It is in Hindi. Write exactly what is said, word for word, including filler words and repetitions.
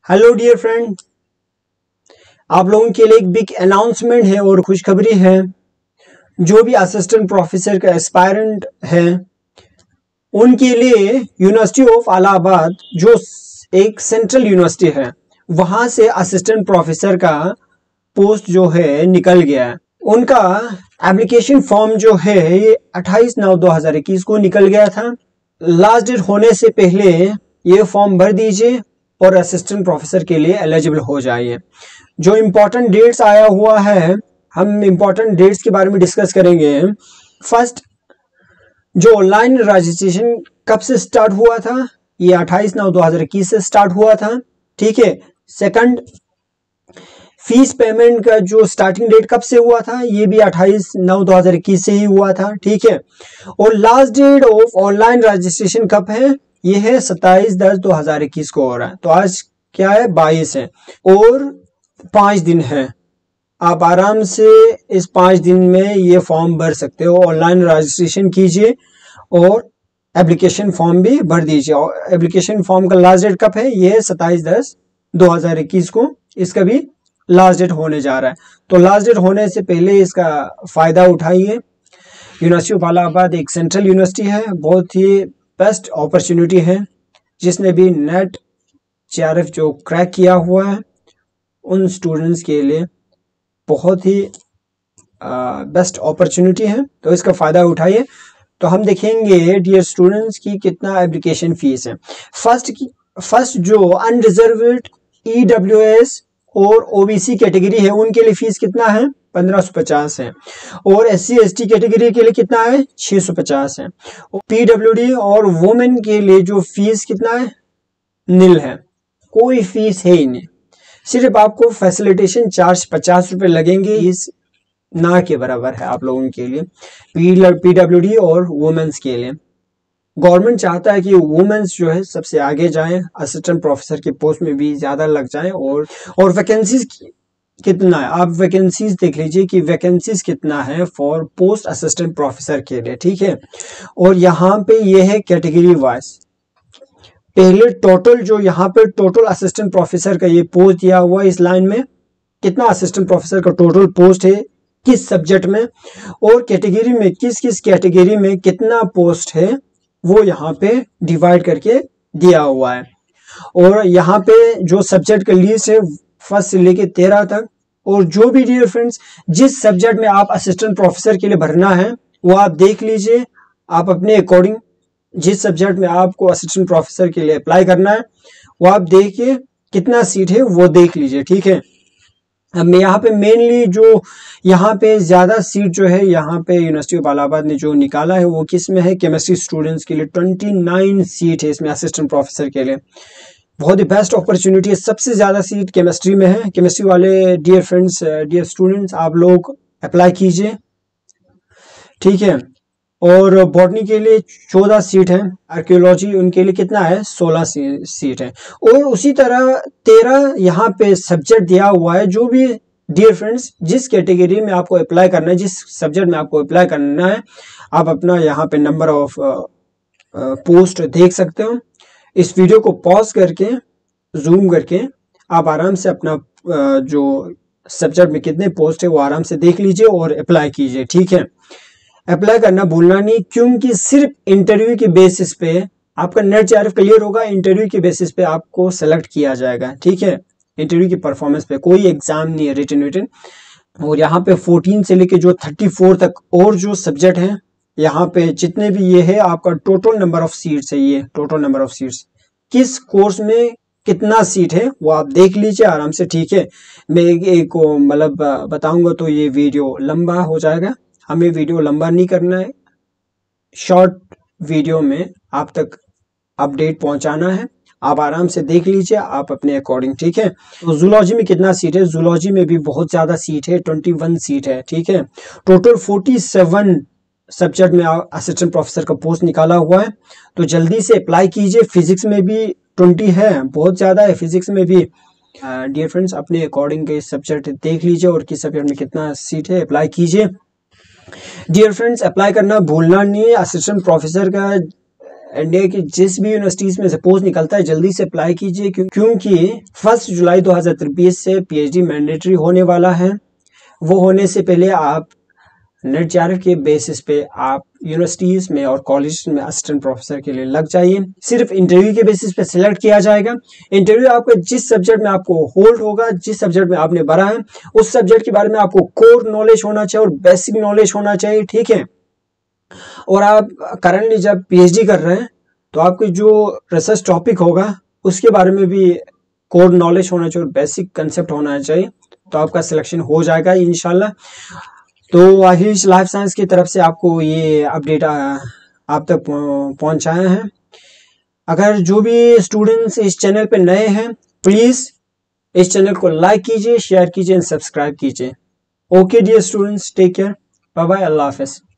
हेलो डियर फ्रेंड, आप लोगों के लिए एक बिग अनाउंसमेंट है और खुशखबरी है। जो भी असिस्टेंट प्रोफेसर का एस्पायरेंट है उनके लिए यूनिवर्सिटी ऑफ इलाहाबाद जो एक सेंट्रल यूनिवर्सिटी है वहां से असिस्टेंट प्रोफेसर का पोस्ट जो है निकल गया है। उनका एप्लीकेशन फॉर्म जो है ये अट्ठाईस नौ दो हजार इक्कीस को निकल गया था। लास्ट डेट होने से पहले ये फॉर्म भर दीजिए और असिस्टेंट प्रोफेसर के लिए एलिजिबल हो जाइए। जो इम्पोर्टेंट डेट्स आया हुआ है, हम इम्पोर्टेंट डेट्स के बारे में डिस्कस करेंगे। फर्स्ट, जो ऑनलाइन रजिस्ट्रेशन कब से स्टार्ट हुआ था, ये अट्ठाईस नौ दो हजार इक्कीस से स्टार्ट हुआ था, ठीक है। सेकंड, फीस पेमेंट का जो स्टार्टिंग डेट कब से हुआ था, ये भी अट्ठाईस नौ दो हजार इक्कीस से ही हुआ था, ठीक है। और last date of online registration कब है, ये है सत्ताईस दस दो हजार इक्कीस को हो रहा है। तो आज क्या है, बाईस है और पांच दिन है। आप आराम से इस पांच दिन में ये फॉर्म भर सकते हो। ऑनलाइन रजिस्ट्रेशन कीजिए और एप्लीकेशन फॉर्म भी भर दीजिए। और एप्लीकेशन फॉर्म का लास्ट डेट कब है, ये है सत्ताईस दस दो हजार इक्कीस को इसका भी लास्ट डेट होने जा रहा है। तो लास्ट डेट होने से पहले इसका फायदा उठाइए। यूनिवर्सिटी ऑफ इलाहाबाद एक सेंट्रल यूनिवर्सिटी है, बहुत ही बेस्ट अपॉर्चुनिटी है। जिसने भी नेट जेआरएफ जो क्रैक किया हुआ है उन स्टूडेंट्स के लिए बहुत ही बेस्ट अपॉर्चुनिटी है, तो इसका फायदा उठाइए। तो हम देखेंगे डियर स्टूडेंट्स की कितना एप्लीकेशन फीस है। फर्स्ट की फर्स्ट जो अनरिजर्व्ड ईडब्ल्यूएस और ओबीसी कैटेगरी है उनके लिए फीस कितना है, पंद्रह सौ पचास है। और S C S T category के लिए कितना है, छह सौ पचास है। पीडब्ल्यूडी और वुमेन के लिए जो फीस कितना है, नील है, कोई फीस है ही नहीं। सिर्फ आपको फैसिलिटेशन चार्ज पचास रुपए लगेंगे, इस ना के बराबर है आप लोगों के लिए, पीडब्ल्यूडी और वुमेन्स के लिए। गवर्नमेंट चाहता है कि वुमेन्स जो है सबसे आगे जाएं, असिस्टेंट प्रोफेसर की पोस्ट में भी ज्यादा लग जाएं। और और वैकेंसीज कितना है, आप वैकेंसीज देख लीजिए कि वैकेंसीज कितना है फॉर पोस्ट असिस्टेंट प्रोफेसर के लिए, ठीक है। और यहाँ पे ये है कैटेगरी वाइज। पहले टोटल जो यहाँ पे टोटल असिस्टेंट प्रोफेसर का ये पोस्ट दिया हुआ है, इस लाइन में कितना असिस्टेंट प्रोफेसर का टोटल पोस्ट है, किस सब्जेक्ट में, और कैटेगरी में किस किस कैटेगरी में कितना पोस्ट है, वो यहाँ पे डिवाइड करके दिया हुआ है। और यहाँ पे जो सब्जेक्ट का लिस्ट है फर्स्ट से लेके तेरह तक। और जो भी डियर फ्रेंड्स जिस सब्जेक्ट में आप असिस्टेंट प्रोफेसर के लिए भरना है वो आप देख लीजिए। आप अपने अकॉर्डिंग जिस सब्जेक्ट में आपको असिस्टेंट प्रोफेसर के लिए अप्लाई करना है वो आप देखिए, कितना सीट है वो देख लीजिए, ठीक है। अब मैं यहाँ पे मेनली जो यहाँ पे ज्यादा सीट जो है यहाँ पे यूनिवर्सिटी ऑफ इलाहाबाद ने जो निकाला है वो किस में है, केमिस्ट्री स्टूडेंट्स के लिए उनतीस सीट है इसमें असिस्टेंट प्रोफेसर के लिए। बहुत ही बेस्ट अपॉर्चुनिटी है, सबसे ज्यादा सीट केमिस्ट्री में है। केमिस्ट्री वाले डियर फ्रेंड्स, डियर स्टूडेंट्स, आप लोग अप्लाई कीजिए, ठीक है। और बॉटनी के लिए चौदह सीट है, आर्कियोलॉजी उनके लिए कितना है, सोलह सीट है। और उसी तरह तेरह यहाँ पे सब्जेक्ट दिया हुआ है। जो भी डियर फ्रेंड्स जिस कैटेगरी में आपको अप्लाई करना है, जिस सब्जेक्ट में आपको अप्लाई करना है, आप अपना यहाँ पे नंबर ऑफ पोस्ट देख सकते हो। इस वीडियो को पॉज करके जूम करके आप आराम से अपना uh, जो सब्जेक्ट में कितने पोस्ट है वो आराम से देख लीजिए और अप्लाई कीजिए, ठीक है। अप्लाई करना भूलना नहीं, क्योंकि सिर्फ इंटरव्यू की बेसिस पे आपका नेट जेआरएफ क्लियर होगा, इंटरव्यू की बेसिस पे आपको सेलेक्ट किया जाएगा, ठीक है। इंटरव्यू की परफॉर्मेंस पे, कोई एग्जाम नहीं है रिटन रिटन। और यहाँ पे चौदह से लेके जो चौंतीस तक और जो सब्जेक्ट हैं यहाँ पे जितने भी ये है आपका टोटल नंबर ऑफ सीट्स है, ये टोटल नंबर ऑफ सीट्स किस कोर्स में कितना सीट है वो आप देख लीजिए आराम से, ठीक है। मैं एक मतलब बताऊंगा तो ये वीडियो लंबा हो जाएगा, हमें वीडियो लंबा नहीं करना है, शॉर्ट वीडियो में आप तक अपडेट पहुंचाना है। आप आराम से देख लीजिए आप अपने अकॉर्डिंग, ठीक है। तो जूलॉजी में कितना सीट है, जूलॉजी में भी बहुत ज्यादा सीट है, इक्कीस सीट है, ठीक है। टोटल सैंतालीस सब्जेक्ट में असिस्टेंट प्रोफेसर का पोस्ट निकाला हुआ है, तो जल्दी से अप्लाई कीजिए। फिजिक्स में भी बीस है, बहुत ज्यादा है फिजिक्स में भी। डियर uh, फ्रेंड्स अपने अकॉर्डिंग के सब्जेक्ट देख लीजिए और किस सब्जेक्ट में कितना सीट है, अप्लाई कीजिए। डियर फ्रेंड्स अप्लाई करना भूलना नहीं है। असिस्टेंट प्रोफेसर का इंडिया की जिस भी यूनिवर्सिटीज में से पोस्ट निकलता है जल्दी से अप्लाई कीजिए, क्योंकि फर्स्ट जुलाई दो हज़ार तेईस से पीएचडी मैंडेटरी होने वाला है। वो होने से पहले आप नेट जेआरएफ के बेसिस पे आप यूनिवर्सिटीज में और कॉलेज में असिस्टेंट प्रोफेसर के लिए लग जाइए। सिर्फ इंटरव्यू के बेसिस पे सिलेक्ट किया जाएगा। इंटरव्यू आपका जिस सब्जेक्ट में आपको होल्ड होगा, जिस सब्जेक्ट में आपने भरा है, उस सब्जेक्ट के बारे में आपको कोर नॉलेज होना चाहिए और बेसिक नॉलेज होना चाहिए, ठीक है। और आप करंटली जब पीएचडी कर रहे हैं तो आपके जो रिसर्च टॉपिक होगा उसके बारे में भी कोर नॉलेज होना चाहिए और बेसिक कंसेप्ट होना चाहिए, तो आपका सिलेक्शन हो जाएगा इंशाल्लाह। तो आहिश लाइफ साइंस की तरफ से आपको ये अपडेट आप तक पहुंचाए हैं। अगर जो भी स्टूडेंट्स इस चैनल पे नए हैं, प्लीज इस चैनल को लाइक कीजिए, शेयर कीजिए एंड सब्सक्राइब कीजिए। Okay dear students, take care, bye bye, अल्लाह हाफिज।